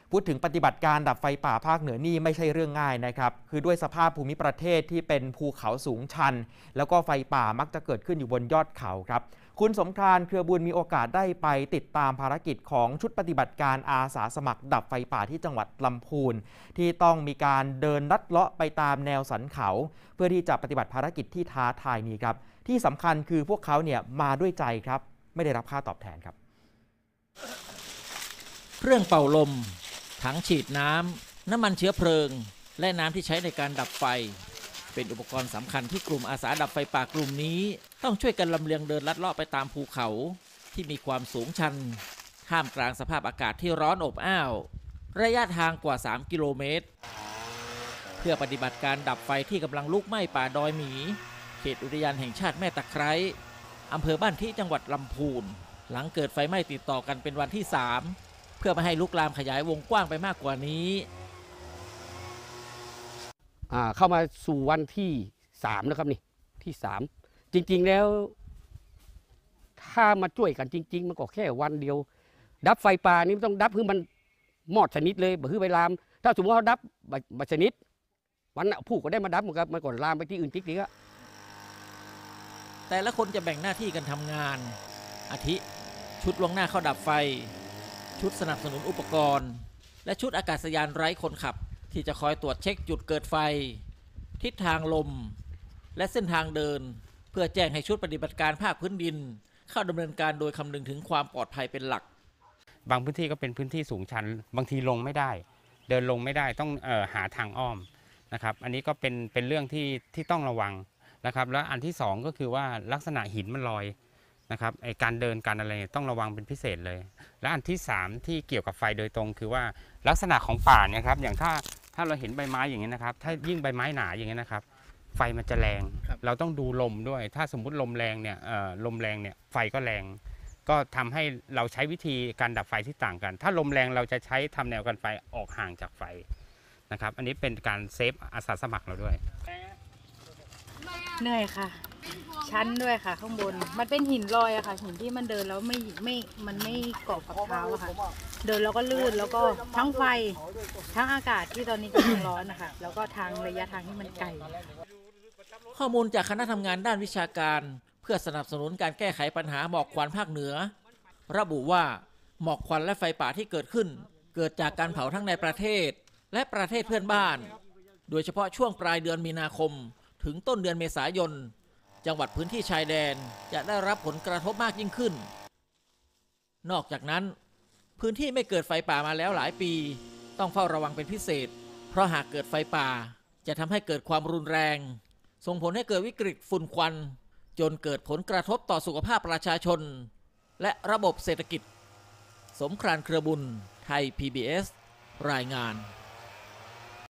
พูดถึงปฏิบัติการดับไฟป่าภาคเหนือนี่ไม่ใช่เรื่องง่ายนะครับคือด้วยสภาพภูมิประเทศที่เป็นภูเขาสูงชันแล้วก็ไฟป่ามักจะเกิดขึ้นอยู่บนยอดเขาครับคุณสมครานเครือบุญมีโอกาสได้ไปติดตามภารกิจของชุดปฏิบัติการอาสาสมัครดับไฟป่าที่จังหวัดลำพูนที่ต้องมีการเดินลัดเลาะไปตามแนวสันเขาเพื่อที่จะปฏิบัติภารกิจที่ท้าทายนี้ครับที่สำคัญคือพวกเขาเนี่ยมาด้วยใจครับไม่ได้รับค่าตอบแทนครับเครื่องเป่าลมถังฉีดน้ำมันเชื้อเพลิงและน้ำที่ใช้ในการดับไฟเป็นอุปกรณ์สำคัญที่กลุ่มอาสาดับไฟป่ากลุ่มนี้ต้องช่วยกันลำเลียงเดินลัดเลาะไปตามภูเขาที่มีความสูงชันท่ามกลางสภาพอากาศที่ร้อนอบอ้าวระยะทางกว่า3 กิโลเมตรเพื่อปฏิบัติการดับไฟที่กำลังลุกไหม้ป่าดอยหมีเขตอุทยานแห่งชาติแม่ตะไคร้อำเภอบ้านที่จังหวัดลำพูนหลังเกิดไฟไหม้ติดต่อกันเป็นวันที่3เพื่อไม่ให้ลุกลามขยายวงกว้างไปมากกว่านี้เข้ามาสู่วันที่3แล้วครับนี่ที่3จริงๆแล้วถ้ามาช่วยกันจริงๆมันก็แค่วันเดียวดับไฟป่านี่ต้องดับคือมันมอดชนิดเลยบ่คือไปลามถ้าสมมติเขาดับบัชนิดวันผู้ก็ได้มาดับมันก็ลามไปที่อื่นจริงๆอะแต่ละคนจะแบ่งหน้าที่กันทำงานอาทิชุดล่วงหน้าเข้าดับไฟชุดสนับสนุนอุปกรณ์และชุดอากาศยานไร้คนขับที่จะคอยตรวจเช็คจุดเกิดไฟทิศทางลมและเส้นทางเดินเพื่อแจ้งให้ชุดปฏิบัติการภาคพื้นดินเข้าดำเนินการโดยคำนึงถึงความปลอดภัยเป็นหลักบางพื้นที่ก็เป็นพื้นที่สูงชันบางทีลงไม่ได้เดินลงไม่ได้ต้องหาทางอ้อมนะครับอันนี้ก็เป็นเรื่องที่ต้องระวังนะครับแล้วอันที่2ก็คือว่าลักษณะหินมันลอยนะครับการเดินการอะไรต้องระวังเป็นพิเศษเลยและอันที่3ที่เกี่ยวกับไฟโดยตรงคือว่าลักษณะของป่าเนี่ยครับอย่างถ้าเราเห็นใบไม้อย่างนี้นะครับถ้ายิ่งใบไม้หนาอย่างนี้นะครับไฟมันจะแรงเราต้องดูลมด้วยถ้าสมมุติลมแรงเนี่ยไฟก็แรงก็ทำให้เราใช้วิธีการดับไฟที่ต่างกันถ้าลมแรงเราจะใช้ทำแนวกันไฟออกห่างจากไฟนะครับอันนี้เป็นการเซฟอาสาสมัครเราด้วยเหนื่อยค่ะชั้นด้วยค่ะข้างบนมันเป็นหินลอยอะค่ะหินที่มันเดินแล้วมันไม่เกาะกับเท้าอะค่ะเดินแล้วก็ลื่นแล้วก็ทั้งไฟทั้งอากาศที่ตอนนี้กำลังร้อนนะคะแล้วก็ทางระยะทางที่มันไกลข้อมูลจากคณะทำงานด้านวิชาการเพื่อสนับสนุนการแก้ไขปัญหาหมอกควันภาคเหนือระบุว่าหมอกควันและไฟป่าที่เกิดขึ้นเกิดจากการเผาทั้งในประเทศและประเทศเพื่อนบ้านโดยเฉพาะช่วงปลายเดือนมีนาคมถึงต้นเดือนเมษายนจังหวัดพื้นที่ชายแดนจะได้รับผลกระทบมากยิ่งขึ้นนอกจากนั้นพื้นที่ไม่เกิดไฟป่ามาแล้วหลายปีต้องเฝ้าระวังเป็นพิเศษเพราะหากเกิดไฟป่าจะทำให้เกิดความรุนแรงส่งผลให้เกิดวิกฤตฝุ่นควันจนเกิดผลกระทบต่อสุขภาพประชาชนและระบบเศรษฐกิจสมครานเครือบุญไทย PBS รายงาน